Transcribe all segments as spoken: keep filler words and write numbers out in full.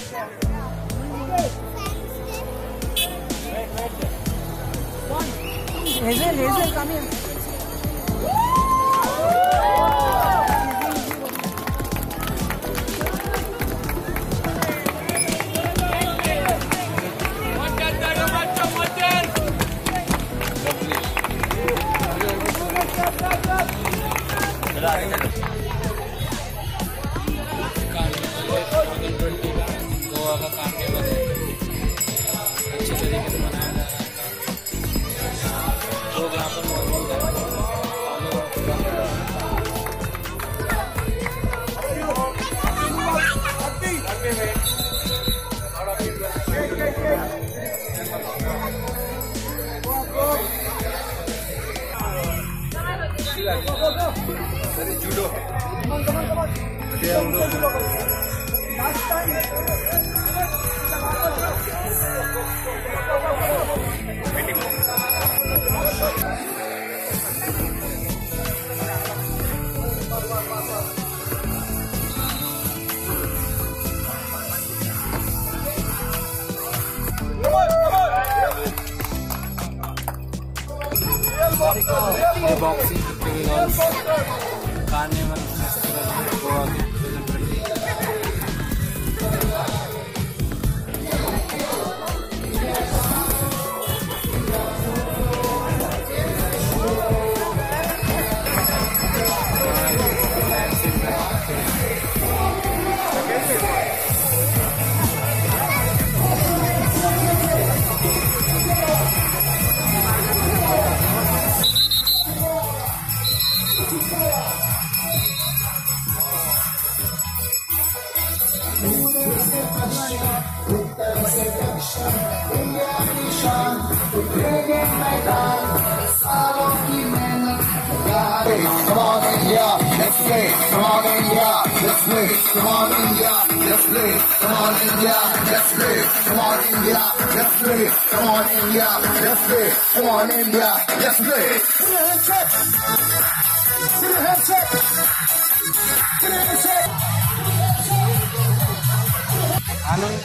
Hazel, Hazel, come here. Goa का carnival है, अच्छे तरीके से मनाया जा रहा है। लोग यहाँ पर मौजूद हैं। Judo boxing carnival festival Goa के Come on India, let's play. Come on India, let's play. Come on India, let's play. Come on India, let's play. Come on India, let's play. Come on India, let's play. Come on India, let's play. Give me a handshake. Give me a handshake. Give me a handshake. आनंद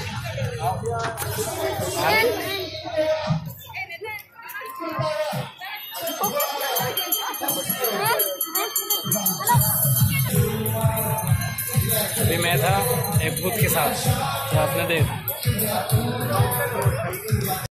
अभी मैं था एक भूत के साथ, तो आपने देखा।